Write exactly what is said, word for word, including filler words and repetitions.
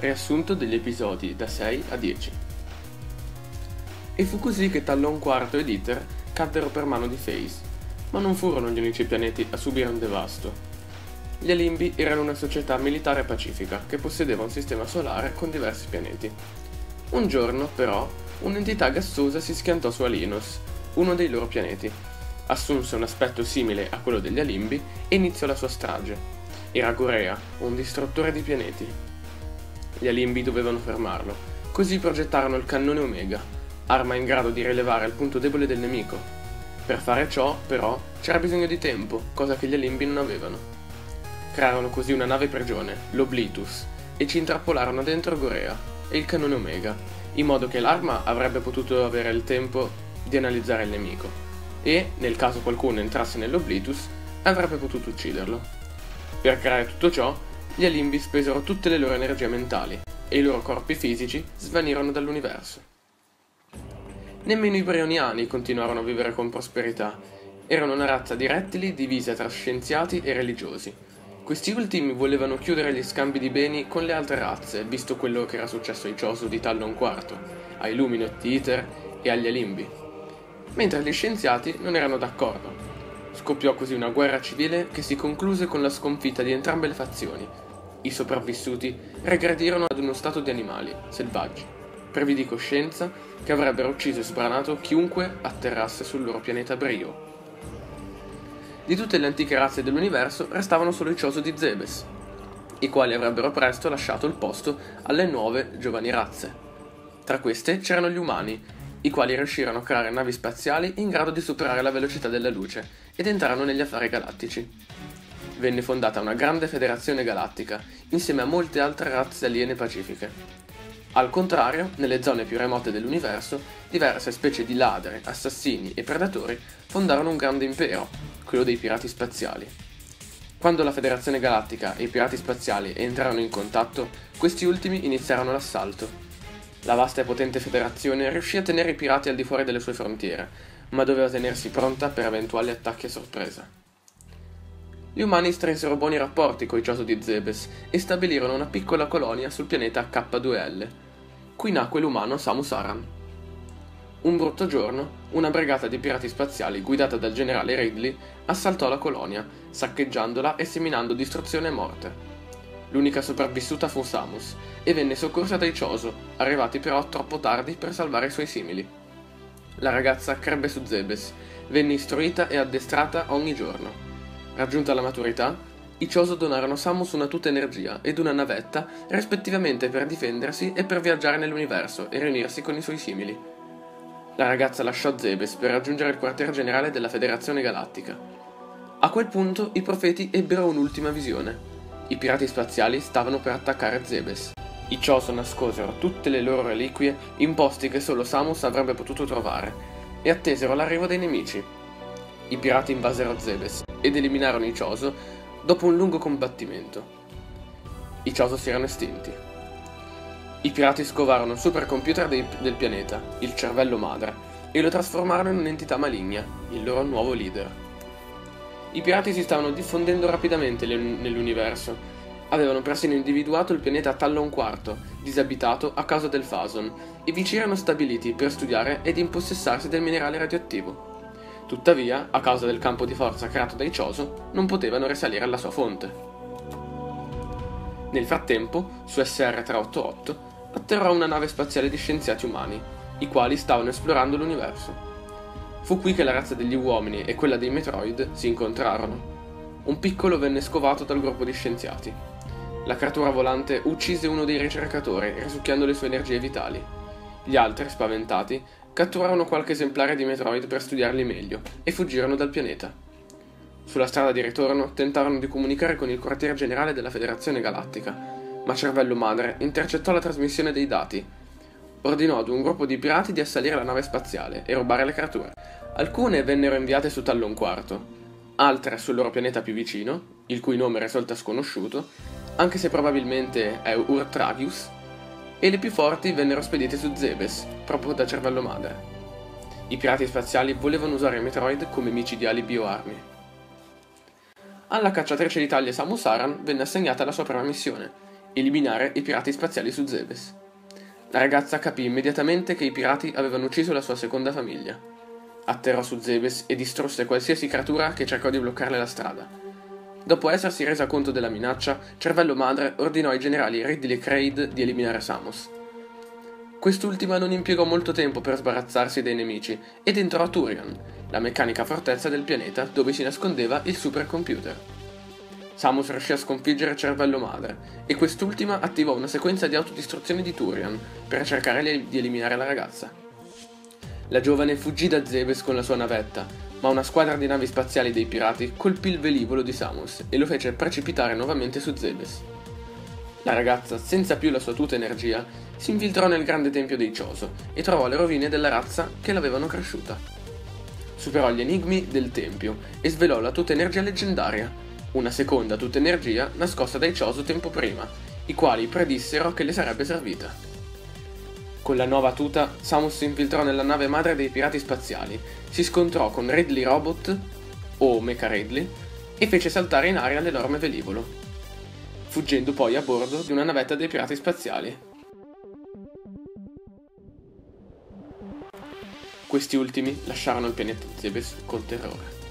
Riassunto degli episodi da sei a dieci. E fu così che Tallon quarto ed Iter caddero per mano di Phase, ma non furono gli unici pianeti a subire un devasto. Gli Alimbi erano una società militare pacifica che possedeva un sistema solare con diversi pianeti. Un giorno, però, un'entità gassosa si schiantò su Alinos, uno dei loro pianeti. Assunse un aspetto simile a quello degli Alimbi e iniziò la sua strage. Era Gorea, un distruttore di pianeti. Gli Alimbi dovevano fermarlo, così progettarono il cannone Omega, arma in grado di rilevare il punto debole del nemico. Per fare ciò, però, c'era bisogno di tempo, cosa che gli Alimbi non avevano. Crearono così una nave prigione, l'Oblitus, e ci intrappolarono dentro Gorea e il cannone Omega, in modo che l'arma avrebbe potuto avere il tempo di analizzare il nemico, e, nel caso qualcuno entrasse nell'Oblitus, avrebbe potuto ucciderlo. Per creare tutto ciò, gli Alimbi spesero tutte le loro energie mentali, e i loro corpi fisici svanirono dall'universo. Nemmeno i Brioniani continuarono a vivere con prosperità. Erano una razza di rettili divisa tra scienziati e religiosi. Questi ultimi volevano chiudere gli scambi di beni con le altre razze, visto quello che era successo ai Choso di Tallon quarto, ai Luminot di Iter e agli Alimbi. Mentre gli scienziati non erano d'accordo. Scoppiò così una guerra civile che si concluse con la sconfitta di entrambe le fazioni. I sopravvissuti regredirono ad uno stato di animali, selvaggi, privi di coscienza, che avrebbero ucciso e sbranato chiunque atterrasse sul loro pianeta Brio. Di tutte le antiche razze dell'universo restavano solo i Choso di Zebes, i quali avrebbero presto lasciato il posto alle nuove, giovani razze. Tra queste c'erano gli umani, i quali riuscirono a creare navi spaziali in grado di superare la velocità della luce ed entrarono negli affari galattici. Venne fondata una grande federazione galattica, insieme a molte altre razze aliene pacifiche. Al contrario, nelle zone più remote dell'universo, diverse specie di ladri, assassini e predatori fondarono un grande impero, quello dei pirati spaziali. Quando la Federazione Galattica e i pirati spaziali entrarono in contatto, questi ultimi iniziarono l'assalto. La vasta e potente federazione riuscì a tenere i pirati al di fuori delle sue frontiere, ma doveva tenersi pronta per eventuali attacchi a sorpresa. Gli umani strinsero buoni rapporti coi Choso di Zebes e stabilirono una piccola colonia sul pianeta K due L. Qui nacque l'umano Samus Aran. Un brutto giorno, una brigata di pirati spaziali guidata dal generale Ridley assaltò la colonia, saccheggiandola e seminando distruzione e morte. L'unica sopravvissuta fu Samus e venne soccorsa dai Choso, arrivati però troppo tardi per salvare i suoi simili. La ragazza crebbe su Zebes, venne istruita e addestrata ogni giorno. Raggiunta la maturità, i Choso donarono a Samus una tuta energia ed una navetta, rispettivamente per difendersi e per viaggiare nell'universo e riunirsi con i suoi simili. La ragazza lasciò Zebes per raggiungere il quartier generale della Federazione Galattica. A quel punto i profeti ebbero un'ultima visione. I pirati spaziali stavano per attaccare Zebes. I Choso nascosero tutte le loro reliquie in posti che solo Samus avrebbe potuto trovare e attesero l'arrivo dei nemici. I pirati invasero Zebes ed eliminarono i Choso dopo un lungo combattimento. I Choso si erano estinti. I pirati scovarono il supercomputer dei, del pianeta, il cervello madre, e lo trasformarono in un'entità maligna, il loro nuovo leader. I pirati si stavano diffondendo rapidamente nell'universo. Avevano persino individuato il pianeta Tallon quarto, disabitato a causa del Phason, e vi ci erano stabiliti per studiare ed impossessarsi del minerale radioattivo. Tuttavia, a causa del campo di forza creato dai Choso, non potevano risalire alla sua fonte. Nel frattempo, su S R trecentottantotto, atterrò una nave spaziale di scienziati umani, i quali stavano esplorando l'universo. Fu qui che la razza degli uomini e quella dei Metroid si incontrarono. Un piccolo venne scovato dal gruppo di scienziati. La creatura volante uccise uno dei ricercatori, risucchiando le sue energie vitali. Gli altri, spaventati, catturarono qualche esemplare di Metroid per studiarli meglio e fuggirono dal pianeta. Sulla strada di ritorno tentarono di comunicare con il quartier generale della Federazione Galattica, ma Cervello Madre intercettò la trasmissione dei dati. Ordinò ad un gruppo di pirati di assalire la nave spaziale e rubare le creature. Alcune vennero inviate su Tallon quarto, altre sul loro pianeta più vicino, il cui nome risulta sconosciuto, anche se probabilmente è Urtragius, e le più forti vennero spedite su Zebes, proprio da Cervello Madre. I pirati spaziali volevano usare i Metroid come micidiali bioarmi. Alla cacciatrice d'Italia Samus Aran venne assegnata la sua prima missione, eliminare i pirati spaziali su Zebes. La ragazza capì immediatamente che i pirati avevano ucciso la sua seconda famiglia. Atterrò su Zebes e distrusse qualsiasi creatura che cercò di bloccarle la strada. Dopo essersi resa conto della minaccia, Cervello Madre ordinò ai generali Ridley e Kraid di eliminare Samos. Quest'ultima non impiegò molto tempo per sbarazzarsi dei nemici ed entrò a Turian, la meccanica fortezza del pianeta dove si nascondeva il supercomputer. Samus riuscì a sconfiggere Cervello Madre e quest'ultima attivò una sequenza di autodistruzione di Turian per cercare di eliminare la ragazza. La giovane fuggì da Zebes con la sua navetta, ma una squadra di navi spaziali dei pirati colpì il velivolo di Samus e lo fece precipitare nuovamente su Zebes. La ragazza, senza più la sua tuta energia, si infiltrò nel grande tempio dei Choso e trovò le rovine della razza che l'avevano cresciuta. Superò gli enigmi del tempio e svelò la tuta energia leggendaria, una seconda tuta energia nascosta dai Choso tempo prima, i quali predissero che le sarebbe servita. Con la nuova tuta, Samus si infiltrò nella nave madre dei pirati spaziali, si scontrò con Ridley Robot, o Mecha Ridley, e fece saltare in aria l'enorme velivolo, fuggendo poi a bordo di una navetta dei pirati spaziali. Questi ultimi lasciarono il pianeta Zebes col terrore.